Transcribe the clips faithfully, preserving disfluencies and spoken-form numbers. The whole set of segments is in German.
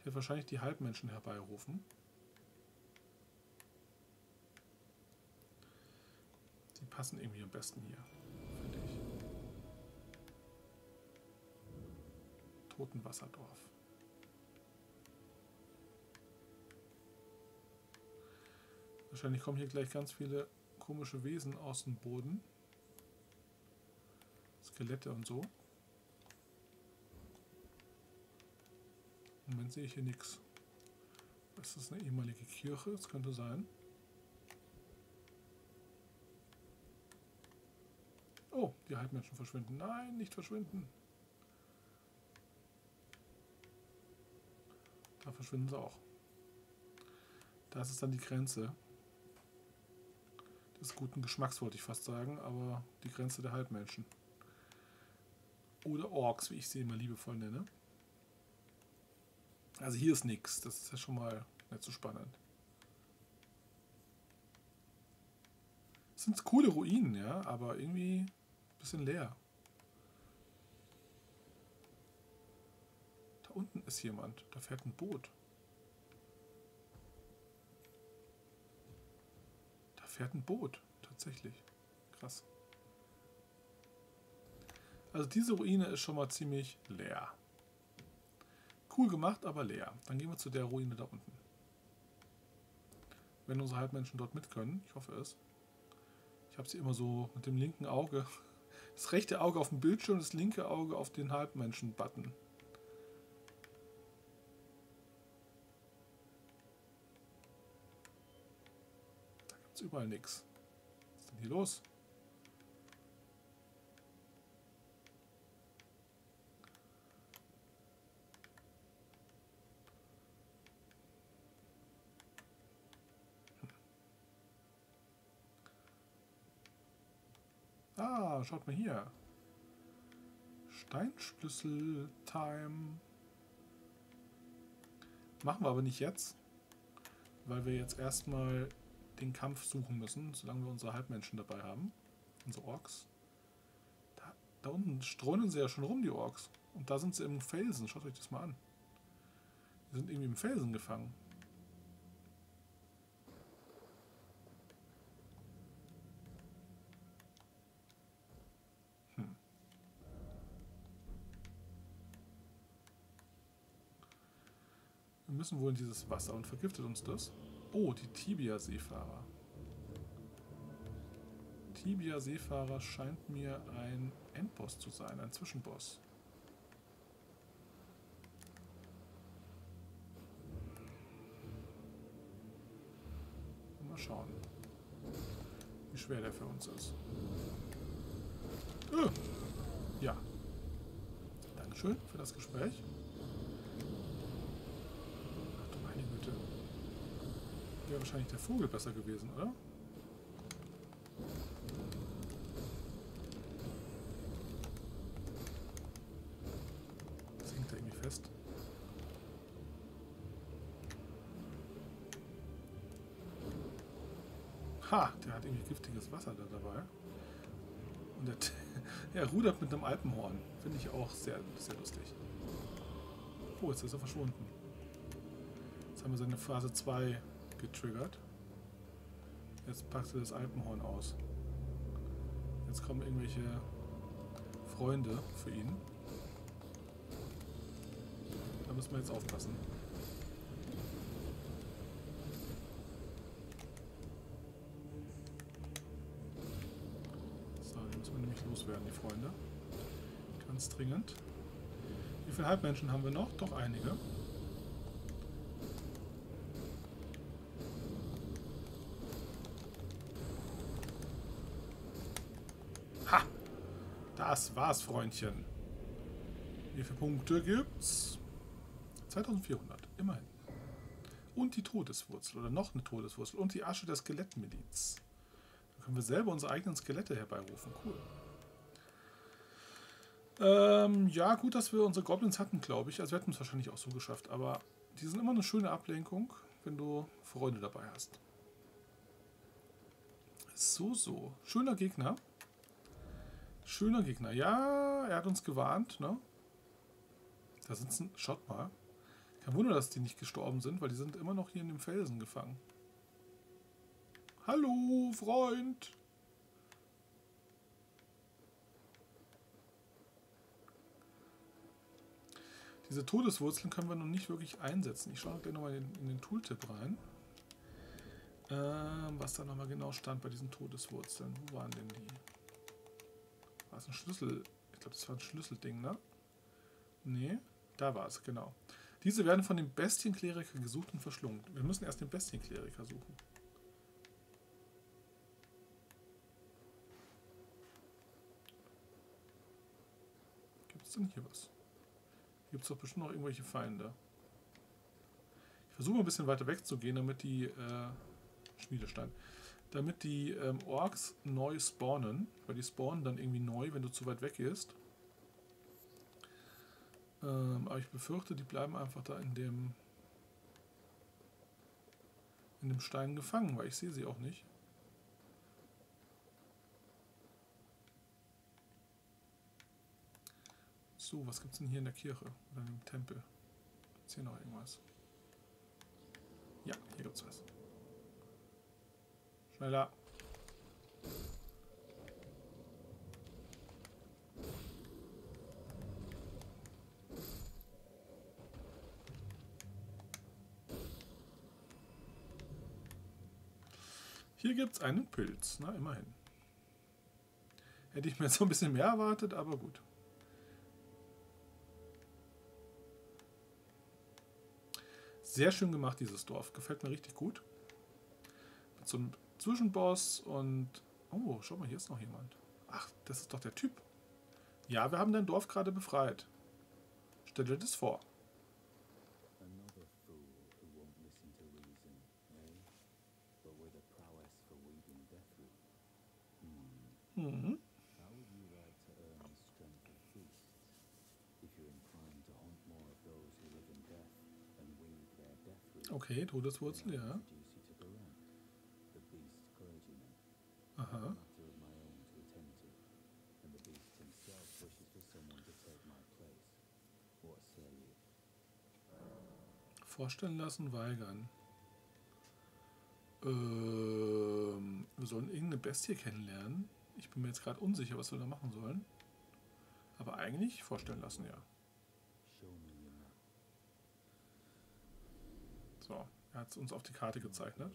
Ich werde wahrscheinlich die Halbmenschen herbeirufen. Die passen irgendwie am besten hier, finde ich. Totenwasserdorf. Wahrscheinlich kommen hier gleich ganz viele komische Wesen aus dem Boden. Skelette und so. Im Moment sehe ich hier nichts. Ist das eine ehemalige Kirche? Das könnte sein. Oh, die Halbmenschen verschwinden. Nein, nicht verschwinden. Da verschwinden sie auch. Das ist dann die Grenze des guten Geschmacks, wollte ich fast sagen, aber die Grenze der Halbmenschen. Oder Orks, wie ich sie immer liebevoll nenne. Also hier ist nichts. Das ist ja schon mal nicht so spannend. Das sind coole Ruinen, ja, aber irgendwie ein bisschen leer. Da unten ist jemand. Da fährt ein Boot. Da fährt ein Boot. Tatsächlich. Krass. Also diese Ruine ist schon mal ziemlich leer. Cool gemacht, aber leer. Dann gehen wir zu der Ruine da unten. Wenn unsere Halbmenschen dort mit können. Ich hoffe es. Ich habe sie immer so mit dem linken Auge. Das rechte Auge auf dem Bildschirm, das linke Auge auf den Halbmenschen-Button. Da gibt es überall nichts. Was ist denn hier los? Ah, schaut mal hier. Steinschlüssel-Time. Machen wir aber nicht jetzt, weil wir jetzt erstmal den Kampf suchen müssen, solange wir unsere Halbmenschen dabei haben. Unsere Orks. Da, da unten streunen sie ja schon rum, die Orks. Und da sind sie im Felsen. Schaut euch das mal an. Die sind irgendwie im Felsen gefangen. Wir müssen wohl in dieses Wasser und vergiftet uns das. Oh, die Tibia-Seefahrer. Tibia-Seefahrer scheint mir ein Endboss zu sein, ein Zwischenboss. Mal schauen, wie schwer der für uns ist. Oh. Ja. Dankeschön für das Gespräch. Wäre wahrscheinlich der Vogel besser gewesen, oder? Das hängt da irgendwie fest. Ha, der hat irgendwie giftiges Wasser da dabei. Und der, er rudert mit einem Alpenhorn. Finde ich auch sehr, sehr lustig. Oh, jetzt ist er verschwunden. Jetzt haben wir seine Phase zwei getriggert. Jetzt packt er das Alpenhorn aus. Jetzt kommen irgendwelche Freunde für ihn. Da müssen wir jetzt aufpassen. So, die müssen wir nämlich loswerden, die Freunde. Ganz dringend. Wie viele Halbmenschen haben wir noch? Doch einige. Das war's, Freundchen. Wie viele Punkte gibt's? zweitausendvierhundert, immerhin. Und die Todeswurzel, oder noch eine Todeswurzel. Und die Asche der Skelettmiliz. Dann können wir selber unsere eigenen Skelette herbeirufen. Cool. Ähm, ja, gut, dass wir unsere Goblins hatten, glaube ich. Also wir hätten es wahrscheinlich auch so geschafft. Aber die sind immer eine schöne Ablenkung, wenn du Freunde dabei hast. So, so. Schöner Gegner. Schöner Gegner. Ja, er hat uns gewarnt, ne? Da sitzen, schaut mal, Kein Wunder, dass die nicht gestorben sind, weil die sind immer noch hier in dem Felsen gefangen. Hallo, Freund! Diese Todeswurzeln können wir noch nicht wirklich einsetzen. Ich schaue gleich nochmal in, in den Tooltip rein. Ähm, was da nochmal genau stand bei diesen Todeswurzeln. Wo waren denn die? War es ein Schlüssel? Ich glaube, das war ein Schlüsselding, ne? Nee, da war es, genau. Diese werden von dem Bestienkleriker gesucht und verschlungen. Wir müssen erst den Bestienkleriker suchen. Gibt es denn hier was? Gibt es doch bestimmt noch irgendwelche Feinde. Ich versuche mal ein bisschen weiter wegzugehen, damit die äh, Schmiedestein, damit die ähm, Orks neu spawnen, weil die spawnen dann irgendwie neu, wenn du zu weit weg gehst. Ähm, aber ich befürchte, die bleiben einfach da in dem in dem Stein gefangen, weil ich sehe sie auch nicht. So, was gibt es denn hier in der Kirche oder im Tempel? Gibt es hier noch irgendwas? Ja, hier gibt es was. Schneller. Hier gibt es einen Pilz, na immerhin. Hätte ich mir jetzt so ein bisschen mehr erwartet, aber gut. Sehr schön gemacht, dieses Dorf. Gefällt mir richtig gut. Mit so einem Zwischenboss und... Oh, schau mal, hier ist noch jemand. Ach, das ist doch der Typ. Ja, wir haben dein Dorf gerade befreit. Stell dir das vor. Mhm. Okay, Todeswurzel, ja. Aha. Vorstellen lassen, weigern. Ähm, wir sollen irgendeine Bestie kennenlernen. Ich bin mir jetzt gerade unsicher, was wir da machen sollen. Aber eigentlich vorstellen lassen, ja. So, er hat es uns auf die Karte gezeichnet.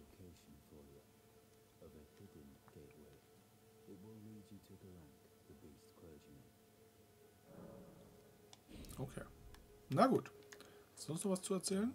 Okay. Na gut. Hast du sonst noch was zu erzählen?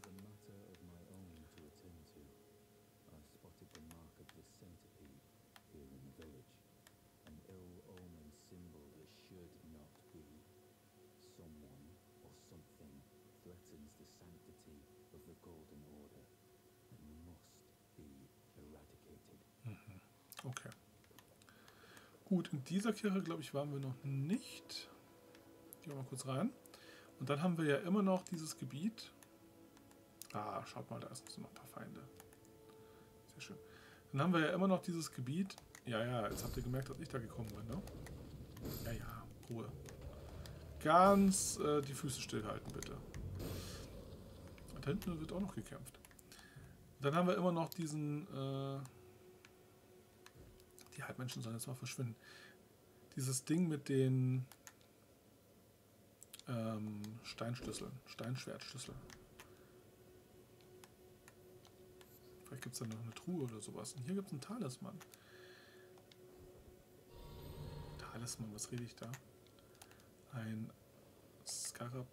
Okay. Gut, in dieser Kirche, glaube ich, waren wir noch nicht. Gehen wir mal kurz rein. Und dann haben wir ja immer noch dieses Gebiet. Ah, schaut mal, da sind noch ein paar Feinde. Sehr schön. Dann haben wir ja immer noch dieses Gebiet. Ja, ja, jetzt habt ihr gemerkt, dass ich da gekommen bin, ne? Ja, ja, Ruhe. Ganz äh, die Füße stillhalten, bitte. Und da hinten wird auch noch gekämpft. Dann haben wir immer noch diesen... Äh, die Halbmenschen sollen jetzt mal verschwinden. Dieses Ding mit den ähm, Steinschlüsseln, Steinschwertschlüsseln. Vielleicht gibt es da noch eine Truhe oder sowas. Und hier gibt es einen Talisman. Talisman, was rede ich da? Ein Skarabeus.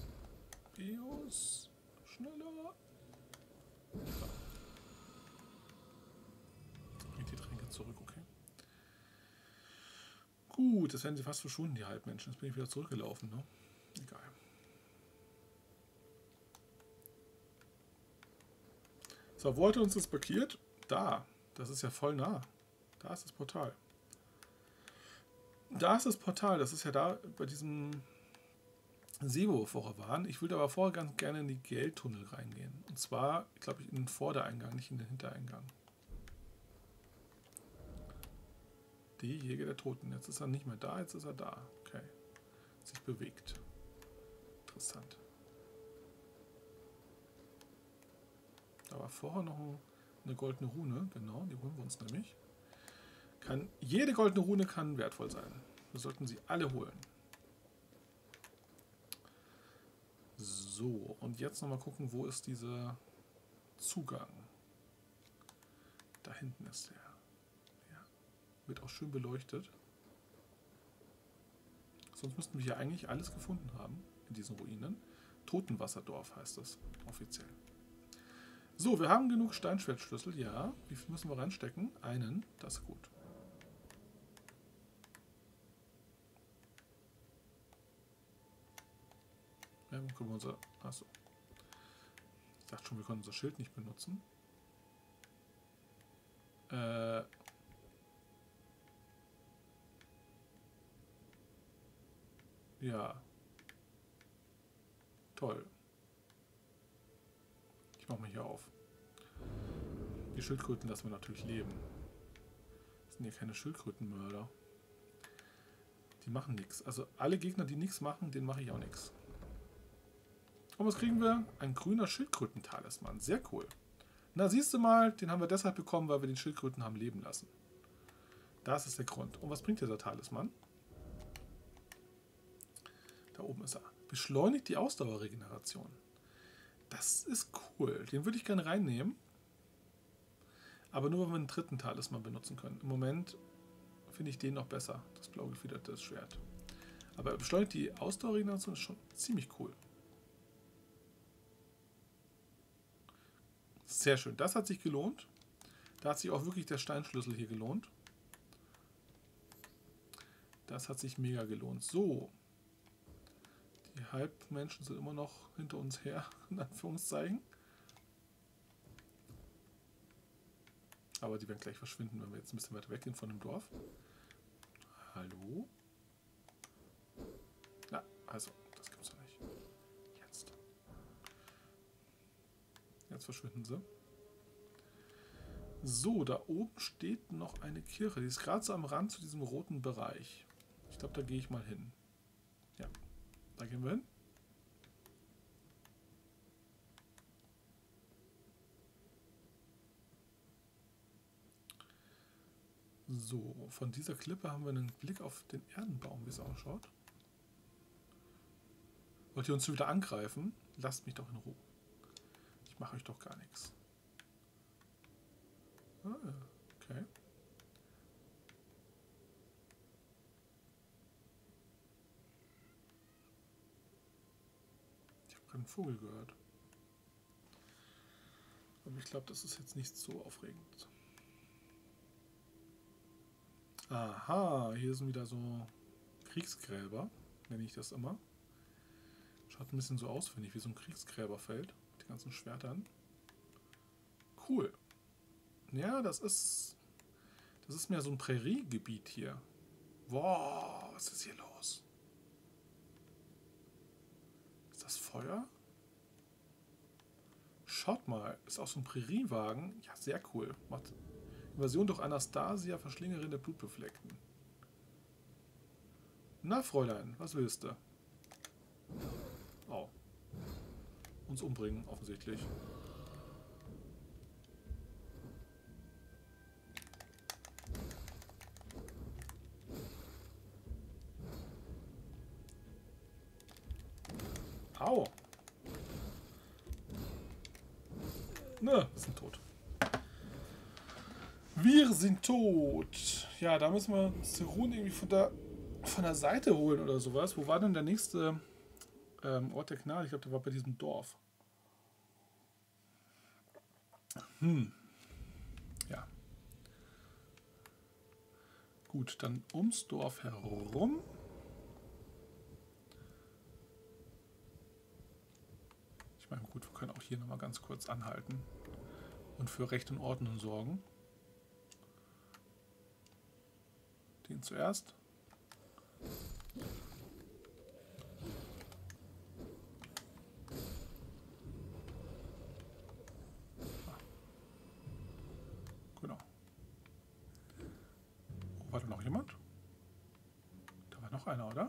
Schneller. So. Bringt die Tränke zurück, okay. Gut, jetzt werden sie fast verschwunden, die Halbmenschen. Jetzt bin ich wieder zurückgelaufen, ne? Egal. So, wo hat er uns das markiert? Da. Das ist ja voll nah. Da ist das Portal. Da ist das Portal. Das ist ja da bei diesem See, wo wir vorher waren. Ich würde aber vorher ganz gerne in die Geldtunnel reingehen. Und zwar, glaube ich, in den Vordereingang, nicht in den Hintereingang. Die Jäger der Toten. Jetzt ist er nicht mehr da, jetzt ist er da. Okay. Sich bewegt. Interessant. vorher noch eine goldene Rune. Genau, die holen wir uns nämlich. Kann, jede goldene Rune kann wertvoll sein. Wir sollten sie alle holen. So, und jetzt nochmal gucken, wo ist dieser Zugang. Da hinten ist der. Ja, wird auch schön beleuchtet. Sonst müssten wir hier eigentlich alles gefunden haben in diesen Ruinen. Totenwasserdorf heißt das offiziell. So, wir haben genug Steinschwertschlüssel. Ja, wie viel müssen wir reinstecken? Einen, das ist gut. Ja, dann können wir unser... Achso. Ich dachte schon, wir können unser Schild nicht benutzen. Äh... Ja. Toll. Ich mache mal hier auf. Die Schildkröten lassen wir natürlich leben. Das sind ja keine Schildkrötenmörder. Die machen nichts. Also alle Gegner, die nichts machen, denen mache ich auch nichts. Und was kriegen wir? Ein grüner Schildkrötentalisman. Sehr cool. Na, siehst du mal, den haben wir deshalb bekommen, weil wir den Schildkröten haben leben lassen. Das ist der Grund. Und was bringt dieser Talisman? Da oben ist er. Beschleunigt die Ausdauerregeneration. Das ist cool. Den würde ich gerne reinnehmen. Aber nur, wenn wir einen dritten Talisman benutzen können. Im Moment finde ich den noch besser. Das blau gefiederte Schwert. Aber beschleunigt die Ausdauerregeneration ist schon ziemlich cool. Sehr schön. Das hat sich gelohnt. Da hat sich auch wirklich der Steinschlüssel hier gelohnt. Das hat sich mega gelohnt. So. Die Halbmenschen sind immer noch hinter uns her, in Anführungszeichen. Aber die werden gleich verschwinden, wenn wir jetzt ein bisschen weiter weggehen von dem Dorf. Hallo? Na, also, das gibt's doch nicht. Jetzt. Jetzt verschwinden sie. So, da oben steht noch eine Kirche. Die ist gerade so am Rand zu diesem roten Bereich. Ich glaube, da gehe ich mal hin. Ja, da gehen wir hin. So, von dieser Klippe haben wir einen Blick auf den Erdenbaum, wie es ausschaut. Wollt ihr uns wieder angreifen? Lasst mich doch in Ruhe. Ich mache euch doch gar nichts. Ah, okay. Ich habe gerade einen Vogel gehört. Aber ich glaube, das ist jetzt nicht so aufregend. Aha, hier sind wieder so Kriegsgräber, nenne ich das immer. Schaut ein bisschen so aus, finde ich, wie so ein Kriegsgräberfeld mit den ganzen Schwertern. Cool. Ja, das ist das ist mehr so ein Präriegebiet hier. Wow, was ist hier los? Ist das Feuer? Schaut mal, ist auch so ein Präriewagen. Ja, sehr cool. Macht Invasion durch Anastasia, Verschlingerin der Blutbefleckten. Na, Fräulein, was willst du? Oh. Uns umbringen, offensichtlich. Au! Ne, wir sind tot. Wir sind tot. Ja, da müssen wir Serun irgendwie von der, von der Seite holen oder sowas. Wo war denn der nächste ähm, Ort der Gnade? Ich glaube, der war bei diesem Dorf. Hm. Ja. Gut, dann ums Dorf herum. Ich meine, gut, wir können auch hier nochmal ganz kurz anhalten und für Recht und Ordnung sorgen. Den zuerst. Ah. Genau. Oh, war da noch jemand? Da war noch einer, oder?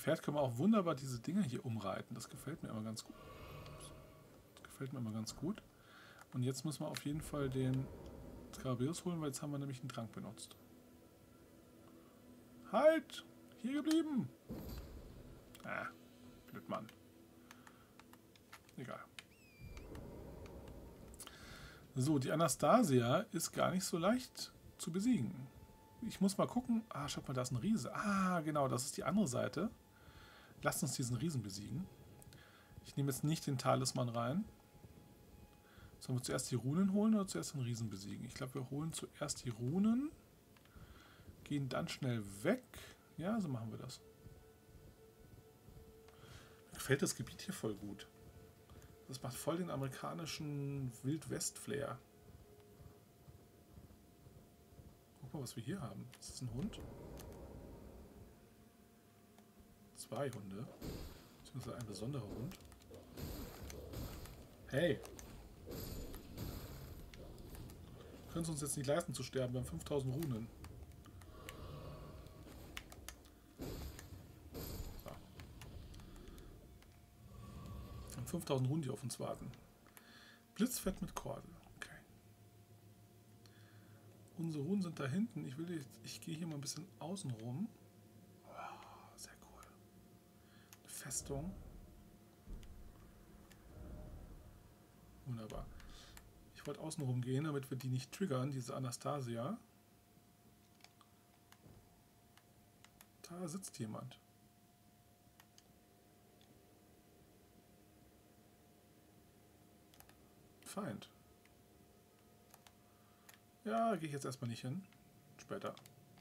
Pferd können wir auch wunderbar diese Dinger hier umreiten. Das gefällt mir immer ganz gut. Das gefällt mir immer ganz gut. Und jetzt müssen wir auf jeden Fall den Skarabäus holen, weil jetzt haben wir nämlich einen Trank benutzt. Halt! Hier geblieben! Ah, blöd Mann. Egal. So, die Anastasia ist gar nicht so leicht zu besiegen. Ich muss mal gucken. Ah, schaut mal, da ist ein Riese. Ah, genau, das ist die andere Seite. Lasst uns diesen Riesen besiegen. Ich nehme jetzt nicht den Talisman rein. Sollen wir zuerst die Runen holen oder zuerst den Riesen besiegen? Ich glaube, wir holen zuerst die Runen. Gehen dann schnell weg. Ja, so machen wir das. Mir gefällt das Gebiet hier voll gut. Das macht voll den amerikanischen Wild-West-Flair. Guck mal, was wir hier haben. Ist das ein Hund? Zwei Hunde. Beziehungsweise ein besonderer Hund. Hey! Wir können es uns jetzt nicht leisten zu sterben. Wir haben fünftausend Runen. So. Wir haben fünftausend Runen, die auf uns warten. Blitzfett mit Kordel. Okay. Unsere Runen sind da hinten. Ich will jetzt, ich gehe hier mal ein bisschen außen rum. Oh, sehr cool. Eine Festung. Wunderbar. Ich wollte außen rum gehen, damit wir die nicht triggern, diese Anastasia. Da sitzt jemand. Feind. Ja, gehe ich jetzt erstmal nicht hin. Später.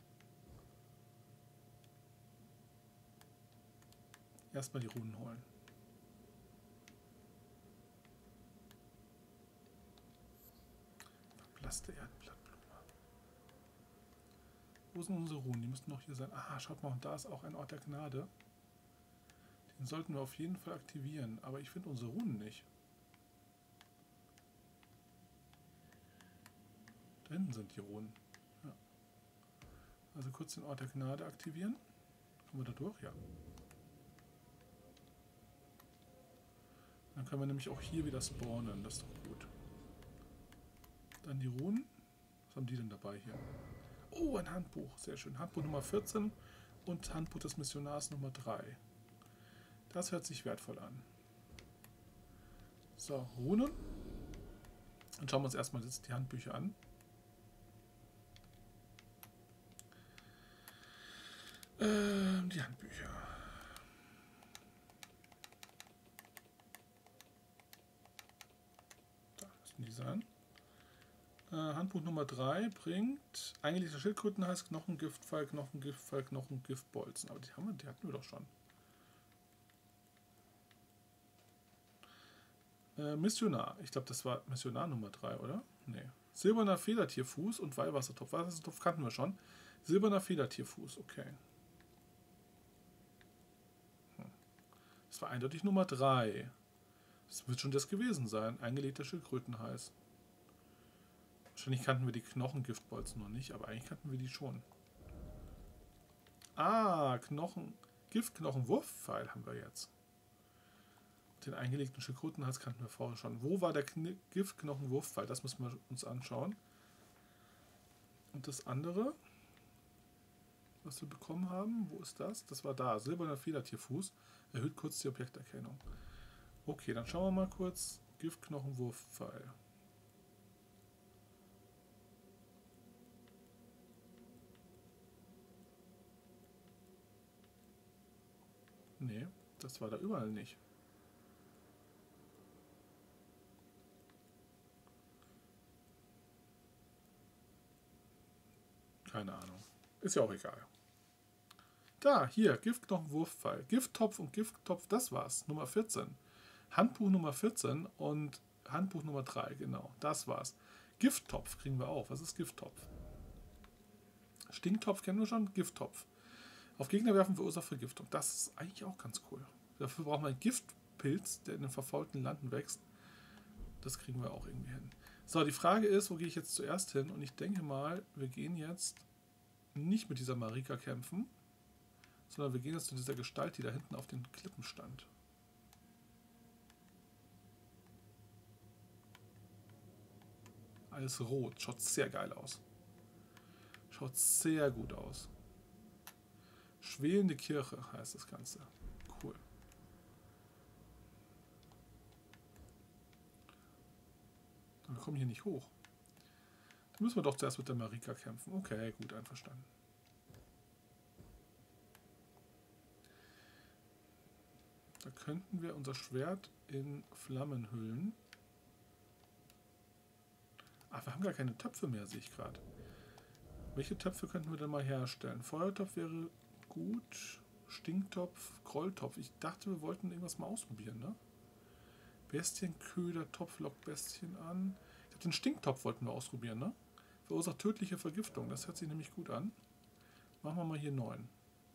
Erstmal die Runen holen. Verblasste Erdblattblume. Wo sind unsere Runen? Die müssten noch hier sein. Ah, schaut mal, und da ist auch ein Ort der Gnade. Den sollten wir auf jeden Fall aktivieren. Aber ich finde unsere Runen nicht. Da hinten sind die Runen. Ja. Also kurz den Ort der Gnade aktivieren. Kommen wir da durch? Ja. Dann können wir nämlich auch hier wieder spawnen. Das ist doch gut. Dann die Runen. Was haben die denn dabei hier? Oh, ein Handbuch. Sehr schön. Handbuch Nummer vierzehn und Handbuch des Missionars Nummer drei. Das hört sich wertvoll an. So, Runen. Dann schauen wir uns erstmal jetzt die Handbücher an. Ähm, die Handbücher. Da müssen die sein. Äh, Handbuch Nummer drei bringt eingelegter Schildkrötenhals, Knochengiftpfeil, Knochengiftpfeil, Knochengiftbolzen. Aber die, haben wir, die hatten wir doch schon. Äh, Missionar. Ich glaube, das war Missionar Nummer drei, oder? Nee. Silberner Federtierfuß und Weihwassertopf. Weihwassertopf kannten wir schon. Silberner Federtierfuß, okay. Das war eindeutig Nummer drei. Das wird schon das gewesen sein. Eingelegter Schildkrötenhals. Wahrscheinlich kannten wir die Knochengiftbolzen noch nicht, aber eigentlich kannten wir die schon. Ah, Knochen, Giftknochenwurfpfeil haben wir jetzt. Den eingelegten Schildkrötenhals kannten wir vorher schon. Wo war der Giftknochenwurfpfeil? Das müssen wir uns anschauen. Und das andere, was wir bekommen haben, wo ist das? Das war da. Silberner Federtierfuß. Erhöht kurz die Objekterkennung. Okay, dann schauen wir mal kurz. Giftknochenwurfpfeil. Nee, das war da überall nicht. Keine Ahnung. Ist ja auch egal. Da, hier, Giftknochenwurfpfeil. Gifttopf und Gifttopf, das war's. Nummer vierzehn. Handbuch Nummer vierzehn und Handbuch Nummer drei, genau. Das war's. Gifttopf kriegen wir auch. Was ist Gifttopf? Stinktopf kennen wir schon. Gifttopf. Auf Gegner werfen verursacht Vergiftung. Das ist eigentlich auch ganz cool. Dafür brauchen wir einen Giftpilz, der in den verfaulten Landen wächst. Das kriegen wir auch irgendwie hin. So, die Frage ist, wo gehe ich jetzt zuerst hin? Und ich denke mal, wir gehen jetzt nicht mit dieser Marika kämpfen, Sondern wir gehen jetzt zu dieser Gestalt, die da hinten auf den Klippen stand. Alles rot. Schaut sehr geil aus. Schaut sehr gut aus. Schwelende Kirche heißt das Ganze. Cool. Wir kommen hier nicht hoch. Dann müssen wir doch zuerst mit der Marika kämpfen. Okay, gut, einverstanden. Da könnten wir unser Schwert in Flammen hüllen. Ach, wir haben gar keine Töpfe mehr, sehe ich gerade. Welche Töpfe könnten wir denn mal herstellen? Feuertopf wäre gut. Stinktopf, Grolltopf. Ich dachte, wir wollten irgendwas mal ausprobieren, ne? Bestienköder, Topf lockt Bestien an. Ich glaube, den Stinktopf wollten wir ausprobieren, ne? Verursacht tödliche Vergiftung. Das hört sich nämlich gut an. Machen wir mal hier neun.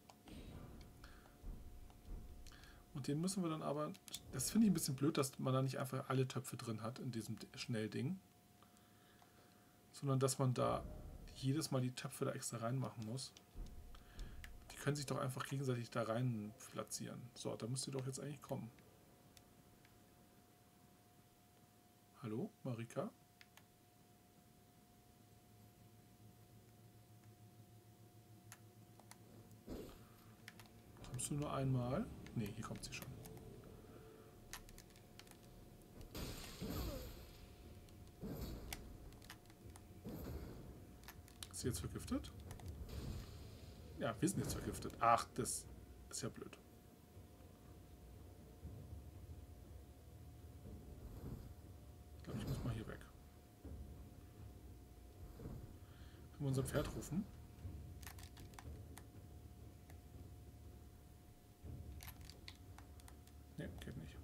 Und den müssen wir dann aber... Das finde ich ein bisschen blöd, dass man da nicht einfach alle Töpfe drin hat in diesem Schnellding. Sondern dass man da jedes Mal die Töpfe da extra reinmachen muss. Die können sich doch einfach gegenseitig da rein platzieren. So, da müsst ihr doch jetzt eigentlich kommen. Hallo, Marika? Kommst du nur einmal? Ne, hier kommt sie schon. Ist sie jetzt vergiftet? Ja, wir sind jetzt vergiftet. Ach, das ist ja blöd. Ich glaube, ich muss mal hier weg. Können wir unser Pferd rufen? Ne, geht nicht.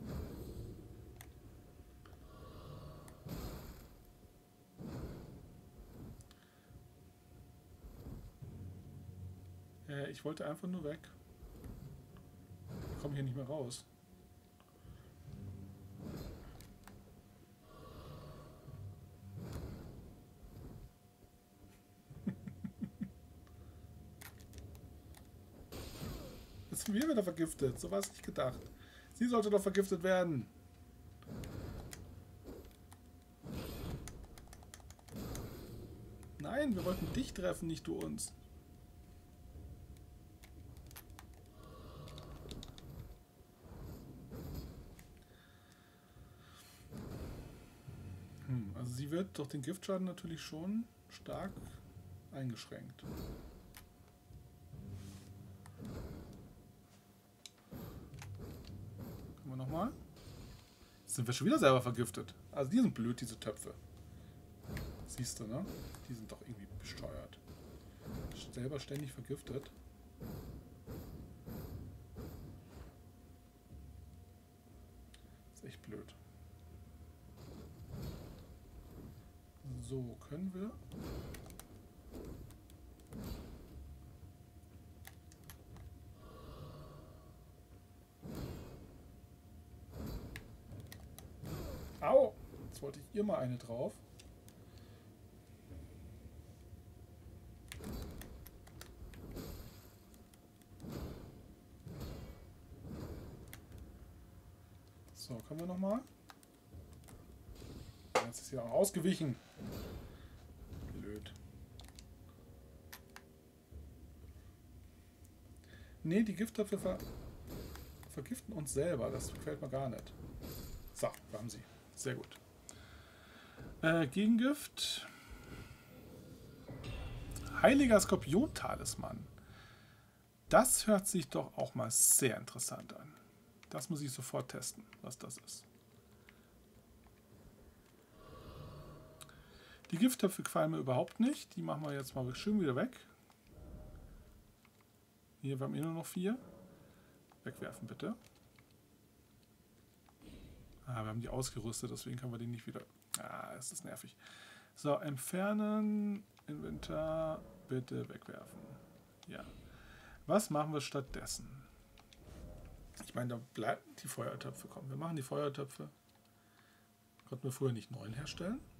Äh, ich wollte einfach nur weg. Ich komme hier nicht mehr raus. Jetzt sind wir wieder vergiftet. So war es nicht gedacht. Sie sollte doch vergiftet werden. Nein, wir wollten dich treffen, nicht du uns. Hm, also sie wird durch den Giftschaden natürlich schon stark eingeschränkt. Können wir nochmal? Jetzt sind wir schon wieder selber vergiftet. Also die sind blöd, diese Töpfe. Siehst du, ne? Die sind doch irgendwie besteuert. Selber ständig vergiftet. Ist echt blöd. So, können wir... Au! Jetzt wollte ich ihr mal eine drauf. So, können wir nochmal? Jetzt ist ja auch ausgewichen. Blöd. Nee, die Gifttöpfe ver vergiften uns selber. Das gefällt mir gar nicht. So, wir haben sie. Sehr gut. Äh, Gegengift. Heiliger Skorpion-Talisman. Das hört sich doch auch mal sehr interessant an. Das muss ich sofort testen, was das ist. Die Gifttöpfe gefallen mir überhaupt nicht. Die machen wir jetzt mal schön wieder weg. Hier, wir haben eh nur noch vier. Wegwerfen, bitte. Ah, wir haben die ausgerüstet, deswegen können wir die nicht wieder... Ah, ist das nervig. So, entfernen, Inventar, bitte wegwerfen. Ja. Was machen wir stattdessen? Ich meine, da bleiben die Feuertöpfe kommen. Wir machen die Feuertöpfe. Konnten wir früher nicht neun herstellen?